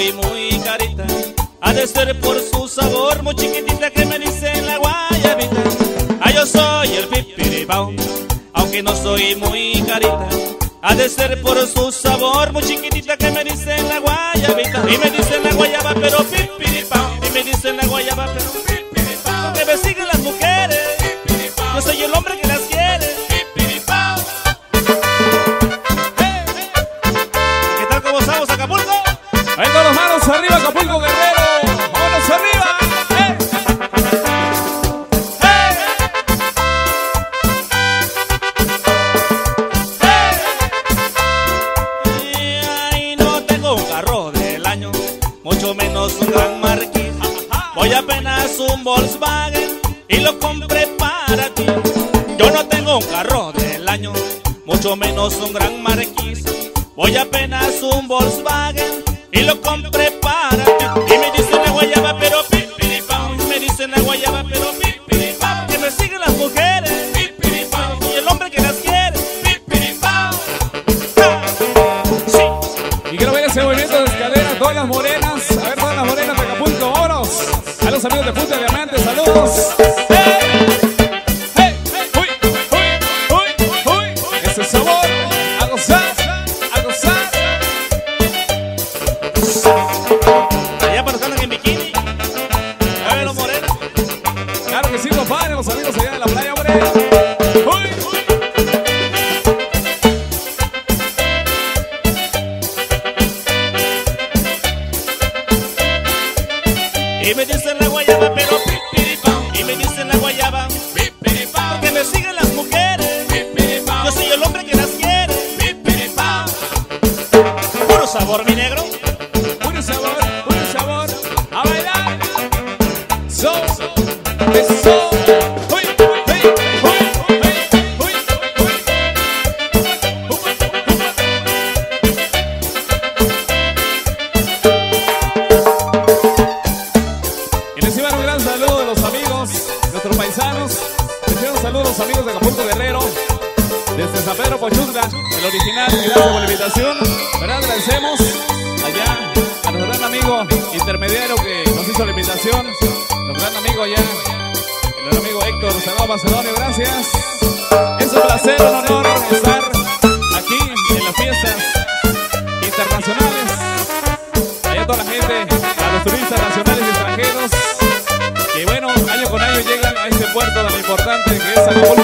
soy muy carita, ha de ser por su sabor, muy chiquitita que me dicen la guayabita. Yo soy el pipiripao, aunque no soy muy carita, ha de ser por su sabor, muy chiquitita que me dicen la guayabita. Y me dicen la guayaba pero pipiripao, y me dicen la guayaba pero pipiripao, porque me siguen las mujeres, yo soy el hombre que las quiere. Pipiripao. ¿Qué tal, cómo estamos, Acapulco? Ahí con las manos arriba, Acapulco, Guerrero. ¡Vámonos arriba! Ay, no tengo un carro del año, mucho menos un gran marquís. Voy apenas un Volkswagen y lo compré para ti. Yo no tengo un carro del año, mucho menos un gran marquís. Voy apenas un Volkswagen y lo compré para ti. Y me dicen la guayaba pero pipiripao, y me dicen la guayaba pero pipiripao, que me siguen las mujeres, pipiripao, y el hombre que las quiere, pipiripao. Sí. Y quiero ver ese movimiento de escalera, todas las morenas. A ver, todas las morenas de Acapulco, vámonos. A los amigos de Punta Diamante, saludos. Ese sabor, a gozar, a gozar. Allá para los que andan en bikini, a ver los morenos. Claro que sí, compadre, los amigos allá de la playa, hombre. Y me dicen la guayaba pero pipiripao, y me dicen la guayaba pipiripao, porque me siguen las mujeres, pipiripao, yo soy el hombre que las quiere, pipiripao. Puro sabor, mi negro. Puro sabor, a bailar. Eso. Y les iban un gran saludo de los amigos, nuestros paisanos. Les iban un saludo a los amigos de Acapulco, Guerrero, desde San Pedro Pochutla, el original. Gracias por la invitación. ¿Verdad? Agradecemos allá a nuestro gran amigo intermediario que nos hizo la invitación, nuestro gran amigo allá, el gran amigo Héctor Salado Macedonio. Gracias. Es un placer, un honor estar aquí en las fiestas internacionales. Allá toda la gente, a los turistas nacionales y extranjeros, que bueno, año con año llegan a este puerto tan importante que es Acapulco.